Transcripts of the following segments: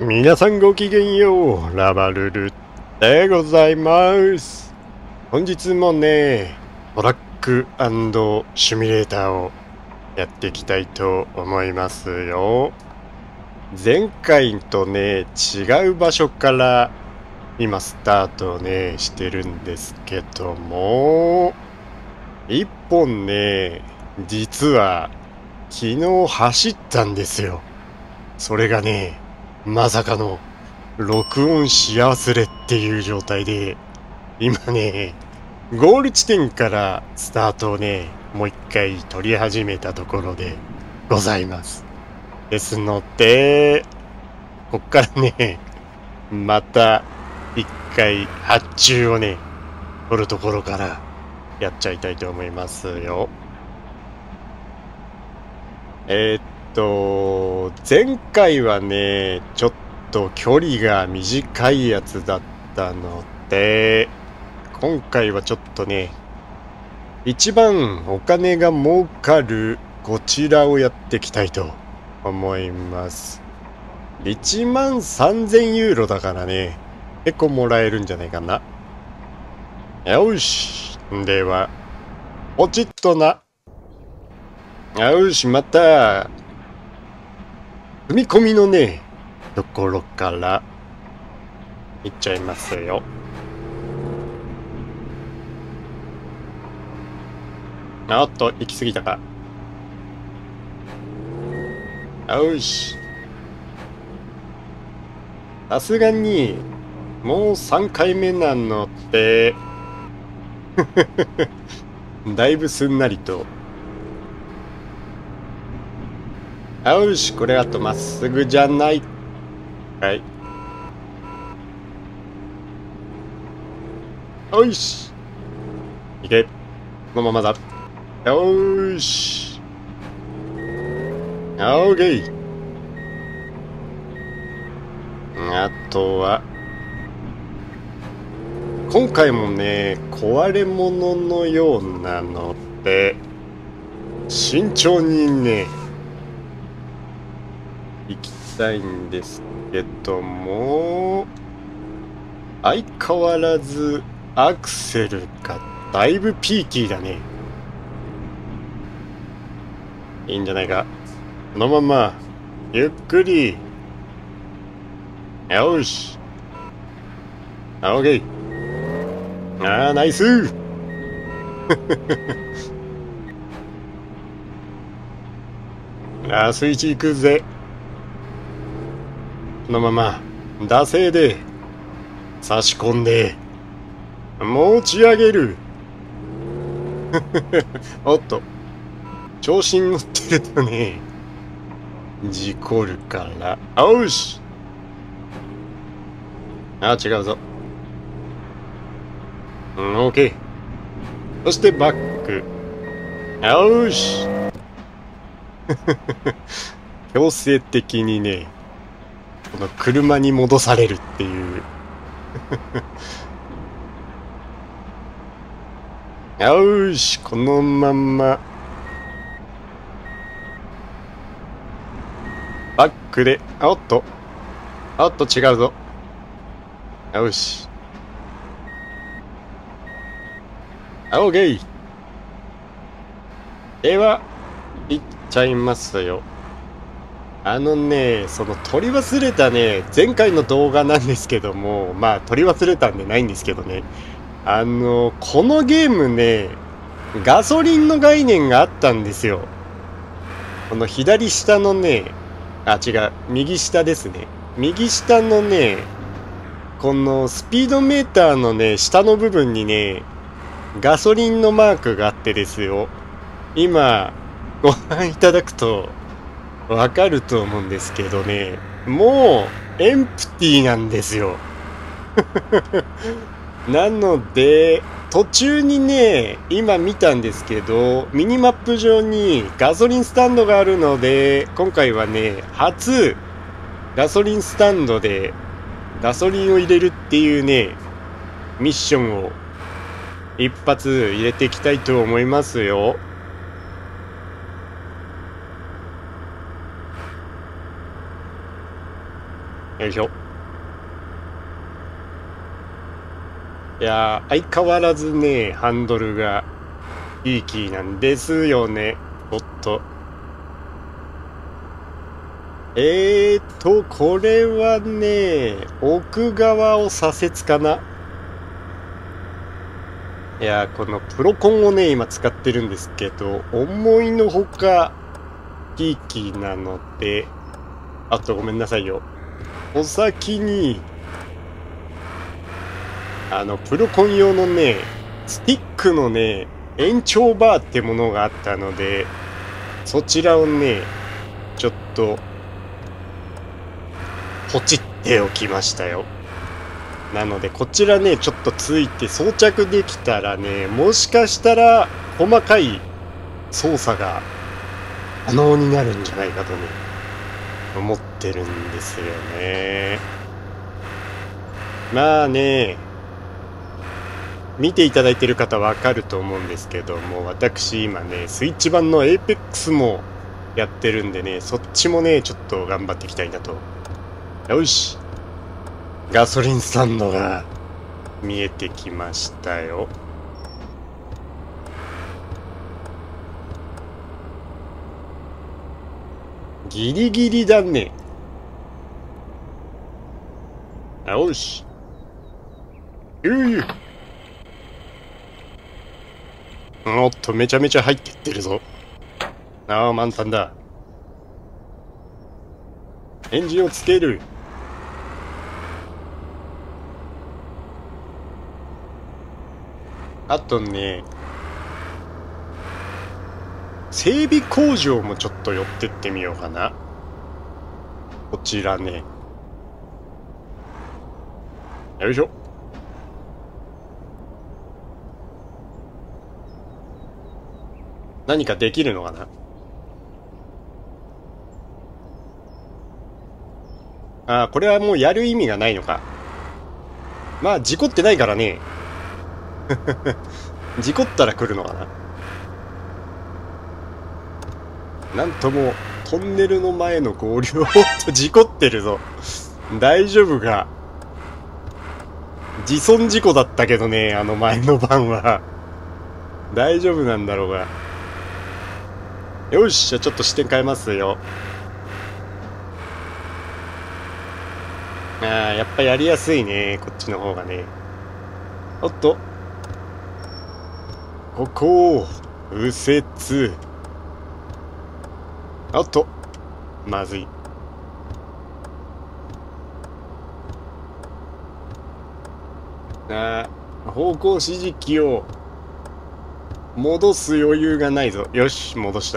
皆さんごきげんよう、ラバルルでございます。本日もね、トラック&シミュレーターをやっていきたいと思いますよ。前回とね、違う場所から今スタートをね、してるんですけども、一本ね、実は昨日走ったんですよ。それがね、まさかの録音し忘れっていう状態で、今ね、ゴール地点からスタートをね、もう一回撮り始めたところでございます。ですので、こっからね、また一回発注をね、撮るところからやっちゃいたいと思いますよ。前回はね、ちょっと距離が短いやつだったので、今回はちょっとね、一番お金が儲かるこちらをやっていきたいと思います。1万3000ユーロだからね、結構もらえるんじゃないかな。よし。では、ポチッとな。よし、また、踏み込みのね、ところから行っちゃいますよ。おっと、行き過ぎたか。よし。さすがに、もう3回目なので、だいぶすんなりと。よし、これあとまっすぐじゃない。はい。よし。いけ。このままだ。よーし。オーケー。あとは、今回もね、壊れ物のようなので、慎重にね、行きたいんですけども、相変わらずアクセルがだいぶピーキーだね。いいんじゃないか。このままゆっくり。よし。オーケー。ああ、ナイスああ、スイッチ行くぜ。このまま惰性で差し込んで持ち上げる。おっと、調子に乗ってるとね、事故るから。よし。あ、違うぞ。オーケー。そしてバック。よし。強制的にね、この車に戻されるっていう。よし、このままバックで、おっと違うぞ。よし。オーケー。では、行っちゃいますよ。その撮り忘れたね、前回の動画なんですけども、まあ撮り忘れたんでないんですけどね。このゲームね、ガソリンの概念があったんですよ。この左下のね、あ、違う、右下ですね。右下のね、このスピードメーターのね、下の部分にね、ガソリンのマークがあってですよ。今、ご覧いただくと、わかると思うんですけどね、もう、エンプティなんですよ。なので、途中にね、今見たんですけど、ミニマップ上にガソリンスタンドがあるので、今回はね、初、ガソリンスタンドでガソリンを入れるっていうね、ミッションを一発入れていきたいと思いますよ。 よいしょ。いやー、相変わらずね、ハンドルがいいキーなんですよね。おっと。これはね、奥側を左折かな。いやー、このプロコンをね、今使ってるんですけど、思いのほか、キーキーなので、あとごめんなさいよ。お先に、プロコン用のね、スティックのね、延長バーってものがあったので、そちらをね、ちょっと、ポチっておきましたよ。なので、こちらね、ちょっとついて装着できたらね、もしかしたら、細かい操作が可能になるんじゃないかとね、思ってるんですよね。まあね、見ていただいてる方わかると思うんですけども、私今ね、スイッチ版の Apex もやってるんでね、そっちもね、ちょっと頑張っていきたいなと。よし。ガソリンスタンドが見えてきましたよ。ギリギリだね。よし。おっと、めちゃめちゃ入ってってるぞ。ああ、満タンだ。エンジンをつける。あとね、整備工場もちょっと寄ってってみようかな。こちらね。よいしょ。何かできるのかな。ああ、これはもうやる意味がないのか。まあ、事故ってないからね。事故ったら来るのかな。なんとも、トンネルの前の合流を事故ってるぞ。大丈夫か。自損事故だったけどね、あの前の晩は。大丈夫なんだろうが。よし、じゃあちょっと視点変えますよ。ああ、やっぱやりやすいね、こっちの方がね。おっと。ここを、右折。おっと。まずい。ああ、方向指示器を戻す余裕がないぞ。よし、戻した。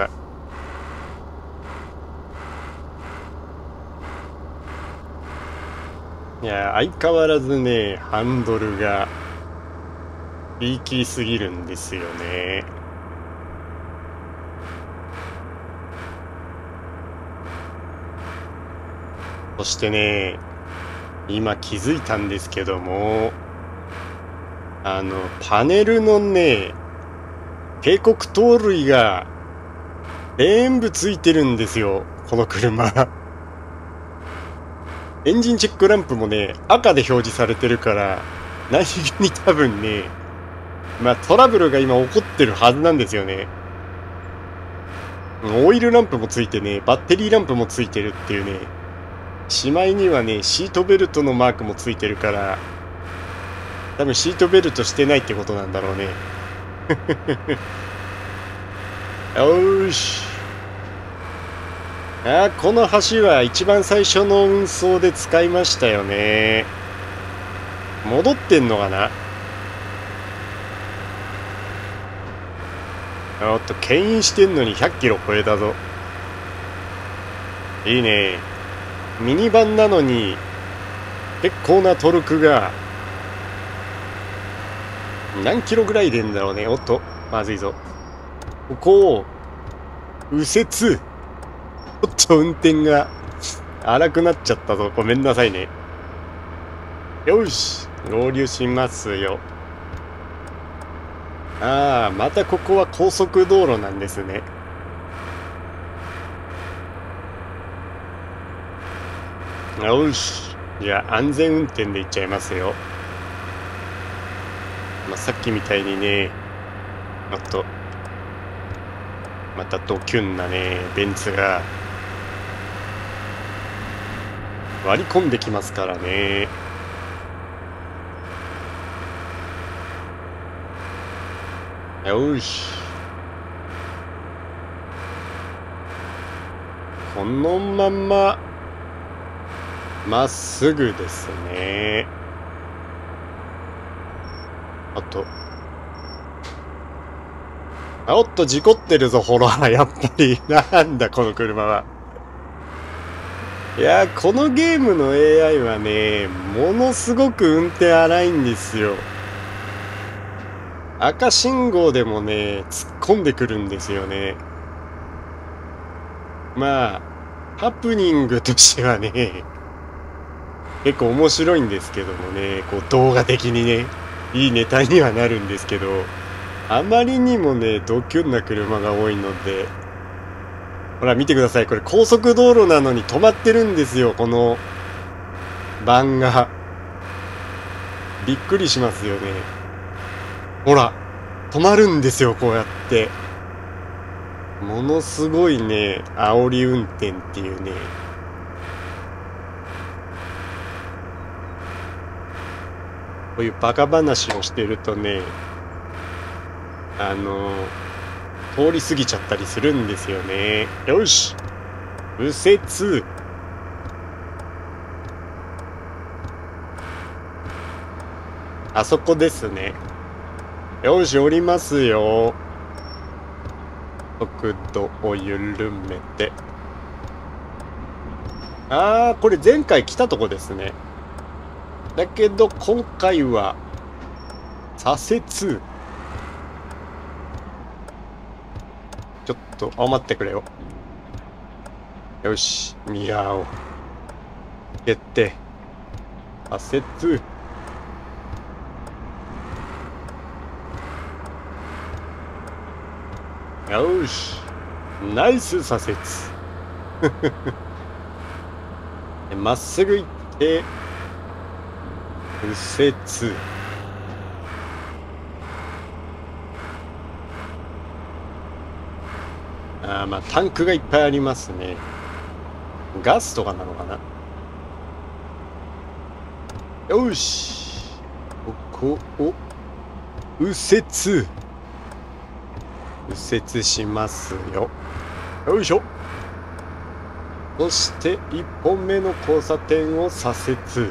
いや、相変わらずね、ハンドルが、リーキーすぎるんですよね。そしてね、今気づいたんですけども、パネルのね、警告灯類が全部ついてるんですよ、この車。エンジンチェックランプもね、赤で表示されてるから、何気に多分ね、まあトラブルが今起こってるはずなんですよね。オイルランプもついてね、バッテリーランプもついてるっていうね、しまいにはね、シートベルトのマークもついてるから、多分シートベルトしてないってことなんだろうね。よーし。あ、この橋は一番最初の運送で使いましたよね。戻ってんのかな。おっと、牽引してんのに100キロ超えたぞ。いいね。ミニバンなのに、結構なトルクが、何キロぐらい出んだろうね。おっと、まずいぞ。ここを、右折。ちょっと運転が荒くなっちゃったぞ。ごめんなさいね。よし、合流しますよ。ああ、またここは高速道路なんですね。よし。 じゃあ安全運転で行っちゃいますよ。さっきみたいにね、またドキュンなね、ベンツが割り込んできますからね。よし。このまま、まっすぐですね。おっと、事故ってるぞ、ほら、やっぱり。なんだ、この車は。いや、このゲームの AI はね、ものすごく運転荒いんですよ。赤信号でもね、突っ込んでくるんですよね。まあ、ハプニングとしてはね、結構面白いんですけどもね、こう動画的にね、いいネタにはなるんですけど、あまりにもね、ドキュンな車が多いので、ほら見てください。これ高速道路なのに止まってるんですよ、この番が。びっくりしますよね。ほら、止まるんですよ、こうやって。ものすごいね、煽り運転っていうね。こういうバカ話をしてるとね、通り過ぎちゃったりするんですよね。よし、右折。あそこですね。よし、降りますよ。速度を緩めて。これ前回来たとこですね。だけど今回は左折。ちょっと待ってくれよ。よし、ミラーをつけて左折。よし、ナイス左折。まっすぐ行って右折。まあタンクがいっぱいありますね。ガスとかなのかな。よし、ここを右折しますよ。よいしょ。そして1本目の交差点を左折。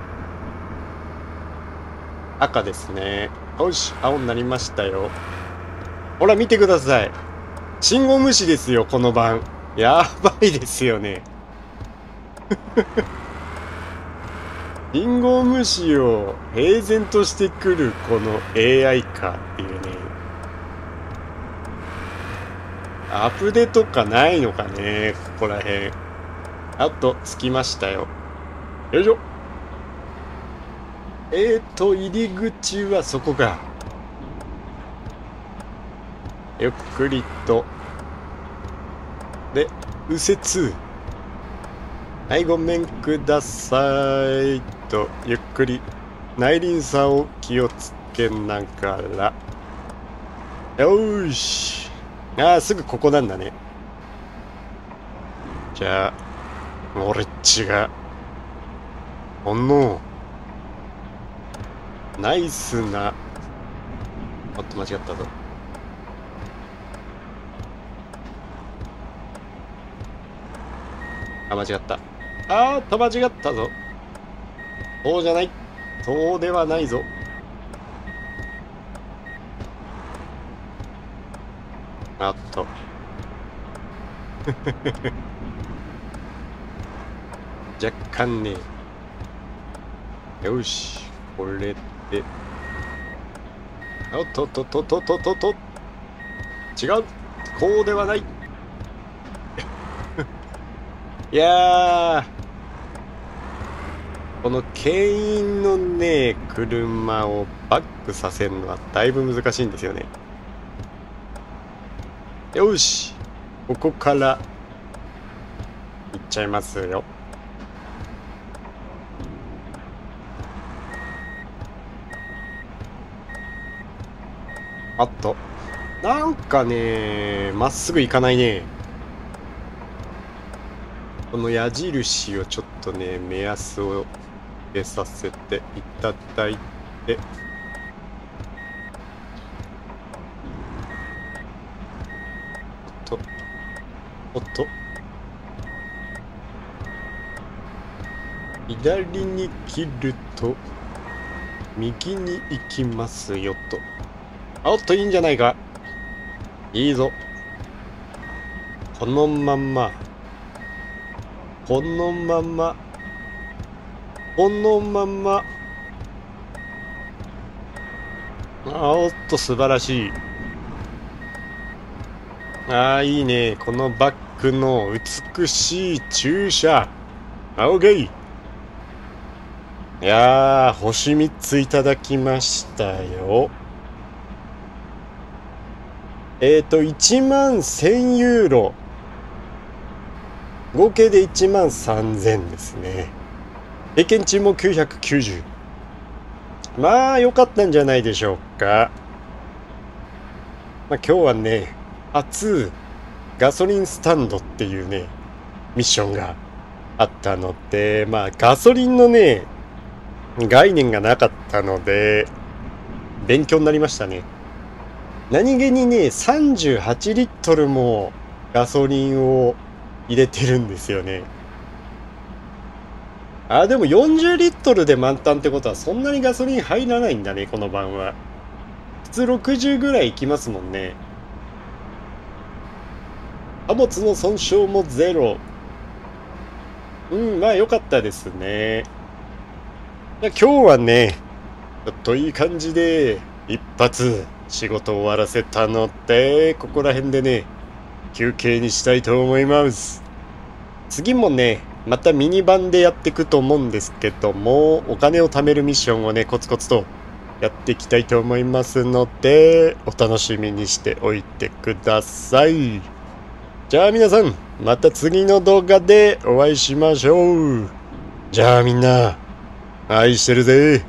赤ですね。よし、青になりましたよ。ほら見てください。信号無視ですよ、この番。やばいですよね。信号無視を平然としてくるこの AI かっていうね。アップデートかないのかね、ここら辺。着きましたよ。よいしょ。入り口はそこか。ゆっくりと。で、右折。はい、ごめんください。ゆっくり。内輪差を気をつけながら。よーし。すぐここなんだね。じゃあ、俺っちが。ナイスな。おっと、間違ったぞ。間違った。間違ったぞ。そうじゃない。そうではないぞ。若干ね。よし、これで。違う。こうではない。いやー、この牽引のね、車をバックさせるのはだいぶ難しいんですよね。よし、ここから行っちゃいますよ。 あっと。なんかね、まっすぐ行かないね。この矢印をちょっとね、目安をつけさせていただいて。おっと。左に切ると、右に行きますよと。おっと、いいんじゃないか。いいぞ。このまま。このまま。このまま。おっと、素晴らしい。いいね。このバックの美しい駐車。オッケー。いやー、星3ついただきましたよ。1万1000ユーロ。合計で1万3000ですね。経験値も990。まあ、良かったんじゃないでしょうか。まあ、今日はね、初ガソリンスタンドっていうね、ミッションがあったので、まあ、ガソリンのね、概念がなかったので、勉強になりましたね。何気にね、38リットルもガソリンを入れてるんですよね。でも40リットルで満タンってことはそんなにガソリン入らないんだね、この晩は。普通60ぐらいいきますもんね。貨物の損傷もゼロ。まあ良かったですね。今日はね、ちょっといい感じで一発仕事終わらせたので、ここら辺でね、休憩にしたいと思います。次もね、またミニ版でやっていくと思うんですけども、お金を貯めるミッションをね、コツコツとやっていきたいと思いますので、お楽しみにしておいてください。じゃあ皆さん、また次の動画でお会いしましょう。じゃあみんな、愛してるぜ。